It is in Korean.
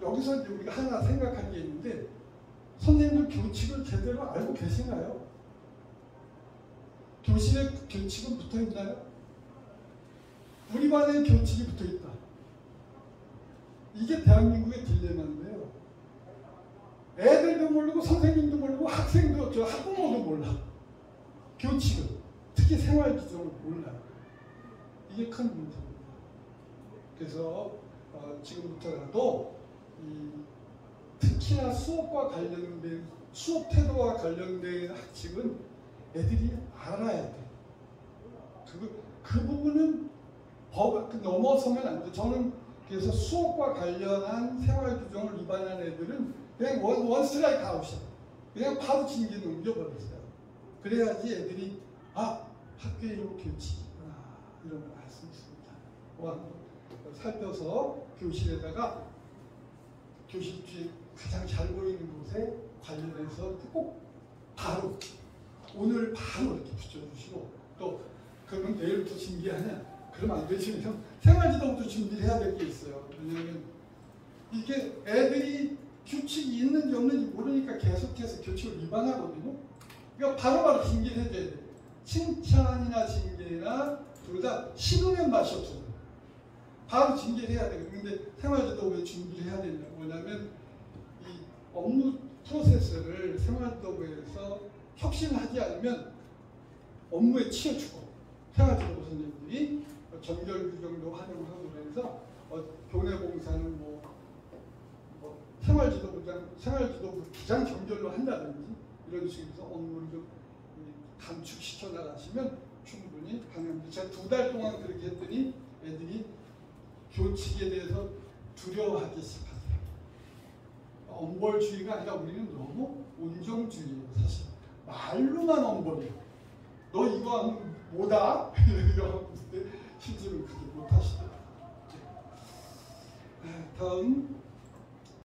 여기서 이제 우리가 하나 생각할 게 있는데, 선생님들 교칙을 제대로 알고 계시나요? 교실에 교칙은 붙어 있나요? 우리 반에 교칙이 붙어 있다. 이게 대한민국의 딜레마인데요. 애들도 모르고 선생님도 모르고 학생도 학부모도 몰라. 교칙을, 특히 생활기준을 몰라요. 이게 큰 문제입니다. 그래서 지금부터라도 특히나 수업과 관련된, 수업 태도와 관련된 학칙은 애들이 알아야 돼. 그 부분은 법 넘어서면 안 돼. 저는 그래서 수업과 관련한 생활 규정을 위반한 애들은 그냥 원 스트라이크 아웃이야. 그냥 바로 징계 넘겨버렸어요. 그래야지 애들이 학교에 이런 교칙이 있구나, 이런 걸 알 수 있습니다. 살펴서 교실에다가 교실 뒤에 가장 잘 보이는 곳에 관련해서 꼭 바로 오늘 바로 이렇게 붙여주시고, 또 그러면 내일부터 준비하냐? 그러면 안 되지. 생활지도부터 준비를 해야 될 게 있어요. 왜냐하면 이게 애들이 규칙이 있는지 없는지 모르니까 계속해서 규칙을 위반하거든요. 그러니까 바로바로 징계를 해줘야 돼요. 칭찬이나 징계나 둘 다 식으면 맛이 없어요. 바로 징계를 해야 돼요. 근데 생활지도부에 준비를 해야 되냐? 뭐냐면 이 업무 프로세스를 생활지도부에서 혁신하지 않으면 업무에 치여주고, 생활지도부 선생님들이 정결 규정도 활용을 하고 그래서 교내봉사는 생활지도부 기장 정결로 한다든지 이런 식으로 업무를 좀 감축시켜 나가시면 충분히 가능합니다. 제가 2달 동안 그렇게 했더니 애들이 교칙에 대해서 두려워하기 시작하더라고요. 엄벌주의가 아니라 우리는 너무 온정주의예요. 사실 말로만 엄벌이에요. 너 이거 하면 뭐다? 이러고 실제로 그렇게 못하시더라고요. 다음